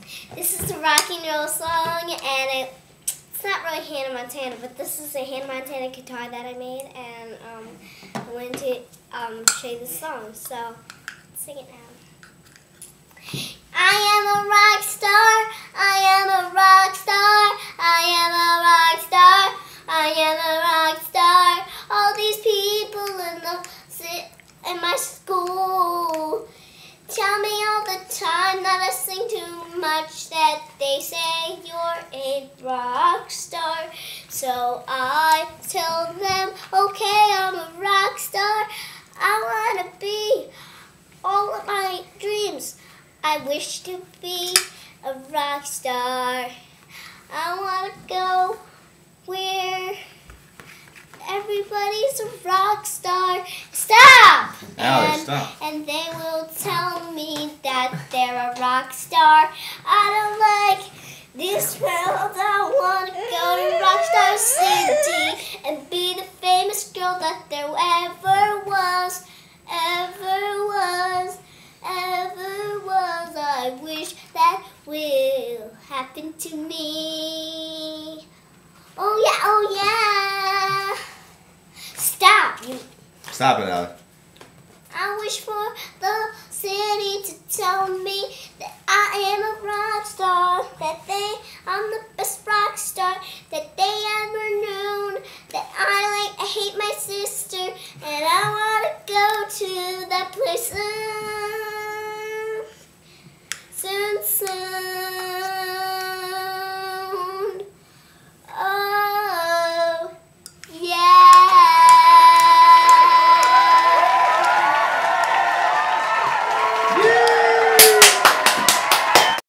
This is a rock and roll song, and it's not really Hannah Montana, but this is a Hannah Montana guitar that I made, and I wanted to show you the song, so let's sing it now. I am a rock star, I am a rock star, I am a rock star, I am a rock star. All these people in my school tell me all the time that I sing too much, that they say you're a rock star. So I tell them, okay, I'm a rock star. I want to be all of my dreams. I wish to be a rock star. I want to go where everybody's a rock star. Stop! Alex, stop. And they will tell me that they're a rock star. I don't like this world. I want to go to Rockstar City and be the famous girl that there ever was, ever was, ever was. I wish that will happen to me. Oh yeah, oh yeah. Stop, you. Stop it, Alex. I wish for the city to tell me that I am a rock star, that I'm the best rock star that they ever known, that I hate my sister, and I want to go to that place soon, soon, soon.